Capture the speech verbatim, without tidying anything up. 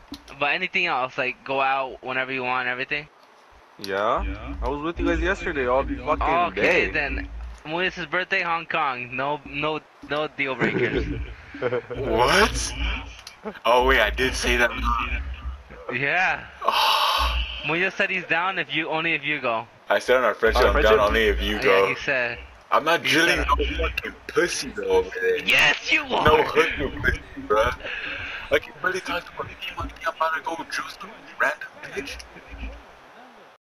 But anything else, like go out whenever you want, everything. Yeah? I was with you guys yesterday all fucking Okay, day. then. When birthday, Hong Kong. No, no, no deal breakers. What? Oh wait, I did say that. Yeah. Oh, Muya said he's down if you only if you go. I said on our friendship, Our I'm down friendship? only if you Yeah, go. he said. I'm not He drilling said- no fucking pussy though over there. Yes, you are. No hooking pussy, bruh. Like you barely talked about the game. I'm about to go drill some random bitch.